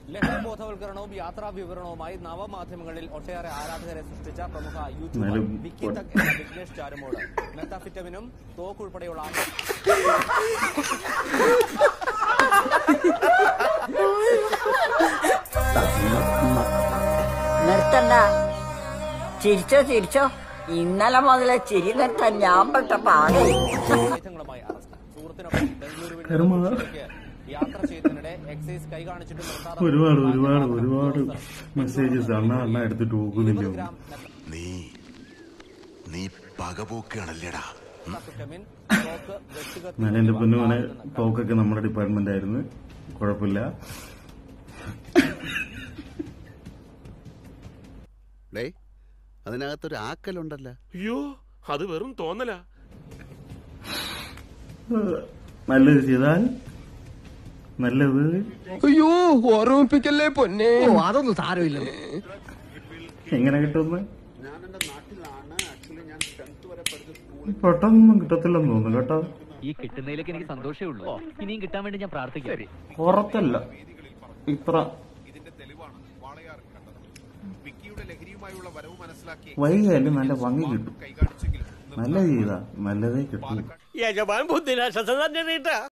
ലഹരി ബോധവൽക്കരണവും യാത്രാ വിവരണവുമായി നവമാധ്യമങ്ങളിൽ ഒട്ടേറെ ആരാധകരെ സൃഷ്ടിച്ച പ്രമുഖ യൂട്യൂബർ വിക്കി തക് എന്ന വിഘ്നേഷ് ചാരുമോട് മെത്താഫിറ്റമിനും തോക്കുൾപ്പെടെയുള്ള നിർത്തണ്ട. ചിരിച്ചോ ചിരിച്ചോ. ഇന്നലെ മുതലേ ചിരി നിർത്താൻ ഞാൻ പെട്ട പാകെ. ആയുധങ്ങളുമായി അറസ്റ്റ്. സുഹൃത്തിനൊപ്പം ബംഗളൂരുവിൽ യാത്ര ചെയ്യുന്നതിനിടെ എക്സൈസ് കൈ കാണിച്ചിട്ട് ഒരുപാട് മെസ്സേജസ് അണ്ണ എടുത്തിട്ട് പോകുന്നില്ല. നീ പകപോക്കാണല്ലേടാ. ഞാൻ എന്റെ പൊന്നുമോനെ തോക്കൊക്കെ നമ്മുടെ ഡിപ്പാർട്ട്മെന്റ് ആയിരുന്നു, കുഴപ്പമില്ല. അതിനകത്തൊരു ആക്കലുണ്ടല്ലോ. അയ്യോ, അത് വെറും തോന്നല. നല്ലത് ചെയ്താൽ നല്ലത്. അയ്യോ, ഓർമ്മിപ്പിക്കല്ലേ പൊന്നെ. അതൊന്നും സാരമില്ല. എങ്ങനെ കിട്ടുമെന്ന് പെട്ടെന്നൊന്നും കിട്ടത്തില്ലെന്ന് തോന്നുന്നു കേട്ടോ. ഈ കിട്ടുന്നതിലേക്ക് എനിക്ക് സന്തോഷമേ ഉള്ളൂ. ഇനിയും കിട്ടാൻ വേണ്ടി ഞാൻ പ്രാർത്ഥിക്കാം. പുറത്തല്ല ഇത്ര വൈകിയാലും നല്ല ഭംഗി കിട്ടും. നല്ല ചെയ്താ നല്ലതേ കിട്ടും. യജമാൻ ബുദ്ധിരാക്ഷസ തന്നെ.